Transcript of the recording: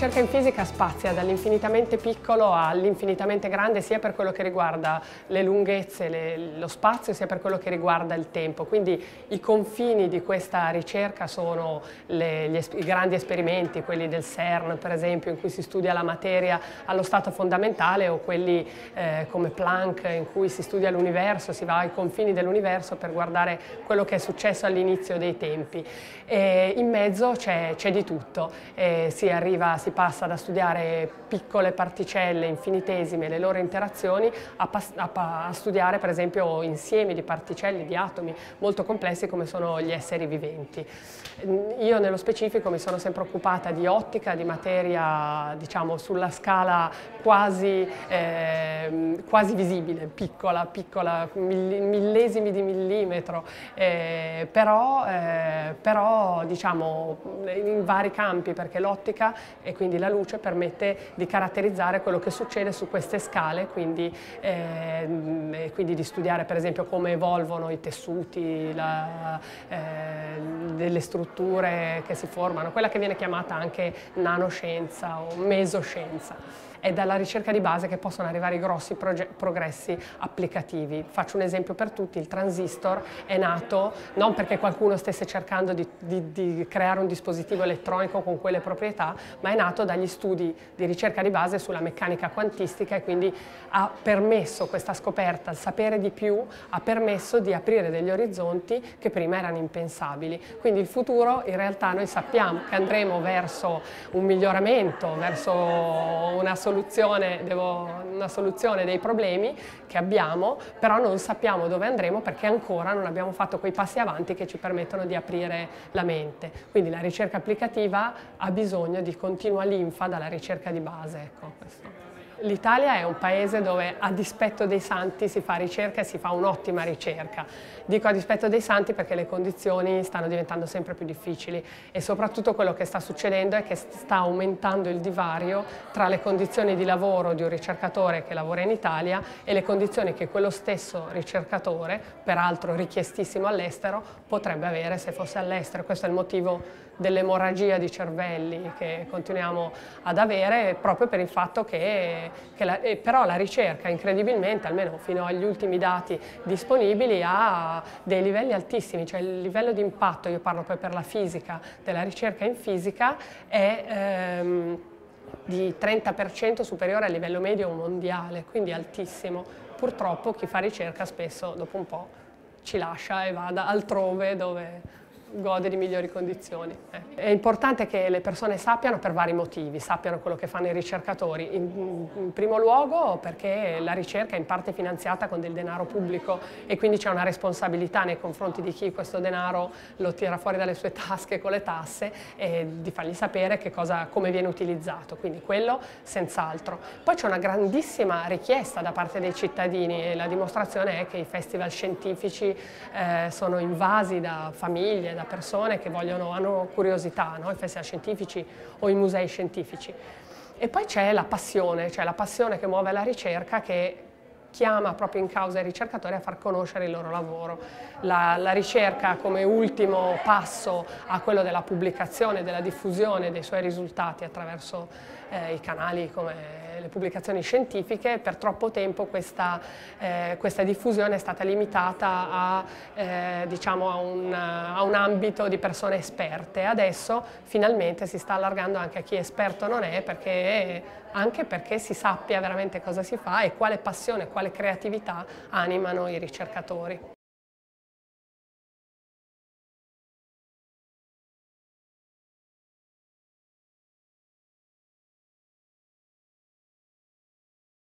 ricerca in fisica spazia dall'infinitamente piccolo all'infinitamente grande, sia per quello che riguarda le lunghezze, lo spazio, sia per quello che riguarda il tempo. Quindi i confini di questa ricerca sono i grandi esperimenti, quelli del CERN per esempio, in cui si studia la materia allo stato fondamentale, o quelli come Planck, in cui si studia l'universo, si va ai confini dell'universo per guardare quello che è successo all'inizio dei tempi. E in mezzo c'è di tutto. Si passa da studiare piccole particelle infinitesime, le loro interazioni, a studiare per esempio insiemi di particelle, di atomi molto complessi come sono gli esseri viventi. Io nello specifico mi sono sempre occupata di ottica, di materia diciamo sulla scala quasi visibile, piccola, millesimi di millimetro, però diciamo in vari campi, perché l'ottica e quindi la luce permette di caratterizzare quello che succede su queste scale, quindi di studiare per esempio come evolvono i tessuti, delle strutture che si formano, quella che viene chiamata anche nanoscienza o mesoscienza. È dalla ricerca di base che possono arrivare i grossi progressi applicativi. Faccio un esempio per tutti: il transistor è nato non perché qualcuno stesse cercando di creare un dispositivo elettronico con quelle proprietà, ma è nato dagli studi di ricerca di base sulla meccanica quantistica, e quindi ha permesso questa scoperta, il sapere di più, ha permesso di aprire degli orizzonti che prima erano impensabili. Quindi il futuro, in realtà noi sappiamo che andremo verso un miglioramento, verso una soluzione dei problemi che abbiamo, però non sappiamo dove andremo perché ancora non abbiamo fatto quei passi avanti che ci permettono di aprire la mente. Quindi la ricerca applicativa ha bisogno di continua linfa dalla ricerca di base. Ecco, questo. L'Italia è un paese dove a dispetto dei santi si fa ricerca e si fa un'ottima ricerca. Dico a dispetto dei santi perché le condizioni stanno diventando sempre più difficili, e soprattutto quello che sta succedendo è che sta aumentando il divario tra le condizioni di lavoro di un ricercatore che lavora in Italia e le condizioni che quello stesso ricercatore, peraltro richiestissimo all'estero, potrebbe avere se fosse all'estero. Questo è il motivo dell'emorragia di cervelli che continuiamo ad avere, proprio per il fatto però la ricerca incredibilmente, almeno fino agli ultimi dati disponibili, ha dei livelli altissimi, cioè il livello di impatto, io parlo poi per la fisica, della ricerca in fisica è di 30% superiore al livello medio mondiale, quindi altissimo. Purtroppo chi fa ricerca spesso dopo un po' ci lascia e va altrove dove gode di migliori condizioni. È importante che le persone sappiano per vari motivi, sappiano quello che fanno i ricercatori. In primo luogo perché la ricerca è in parte finanziata con del denaro pubblico, e quindi c'è una responsabilità nei confronti di chi questo denaro lo tira fuori dalle sue tasche con le tasse, e di fargli sapere come viene utilizzato, quindi quello senz'altro. Poi c'è una grandissima richiesta da parte dei cittadini, e la dimostrazione è che i festival scientifici sono invasi da famiglie, da persone che hanno curiosità, no? I festival scientifici o i musei scientifici. E poi c'è la passione, cioè la passione che muove la ricerca, che chiama proprio in causa i ricercatori a far conoscere il loro lavoro. La ricerca come ultimo passo a quello della pubblicazione, della diffusione dei suoi risultati attraverso i canali come le pubblicazioni scientifiche. Per troppo tempo questa diffusione è stata limitata diciamo a un ambito di persone esperte. Adesso finalmente si sta allargando anche a chi esperto non è, anche perché si sappia veramente cosa si fa e quale passione, quale creatività animano i ricercatori.